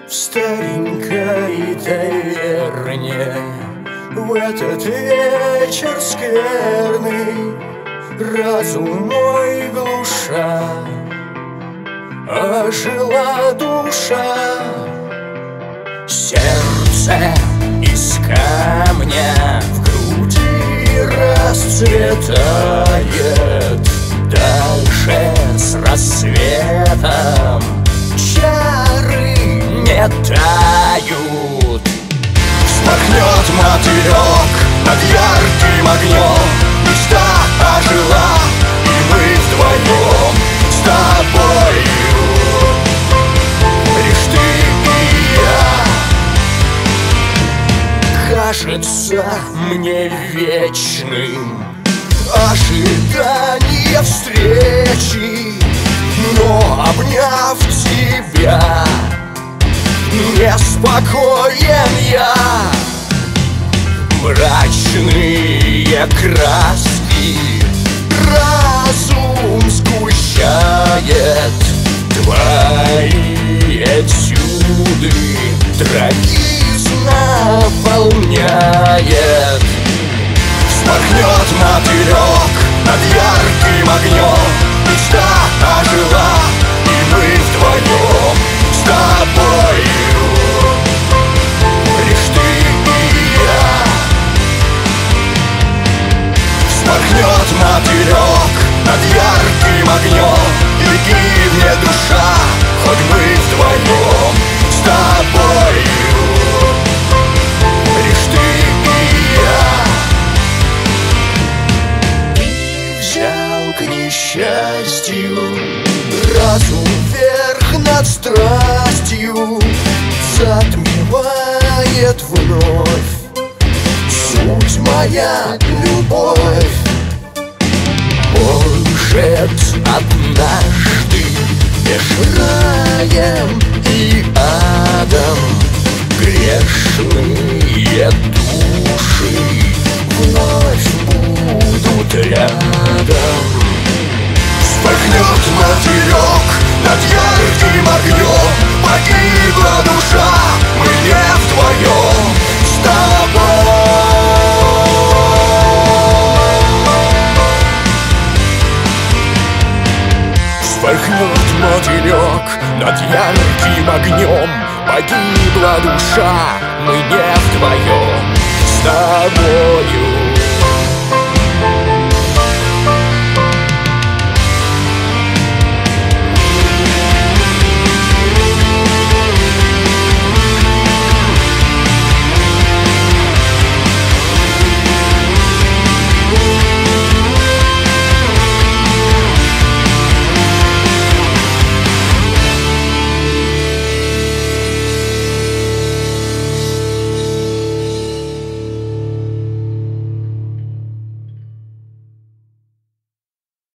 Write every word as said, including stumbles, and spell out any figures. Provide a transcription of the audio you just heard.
В старенькой таверне в этот вечер скверный разум мой глуша, ожила душа. Сердце из камня в груди расцветает, дальше с рассветом чары не тают. Вспорхнет мотылек над ярким огнем, мечта ожила, и мы вдвоем с тобою, лишь ты и я. Кажется мне вечным ожидание встречи, но обняв тебя неспокоен я. Мрачные краски разум сгущает, твои этюды трагизм наполняет. Вспорхнет мотылек над ярким огнем, мечта ожила, и мы вдвоем с тобою, лишь ты и я. Вспорхнет мотылек над ярким огнем, и гибнет душа, хоть мы вдвоем с тобою, лишь ты и я. Взял к несчастью разум вверх над страстью, затмевает вновь суть моя любовь. Может, однажды меж раем и адом грешные души вновь будут рядом. Вспорхнет мотылек над ярким огнем, погибла душа, мы не вдвоем с тобой. Вспорхнет мотылек над ярким огнем, погибла душа, мы не вдвоем с тобою.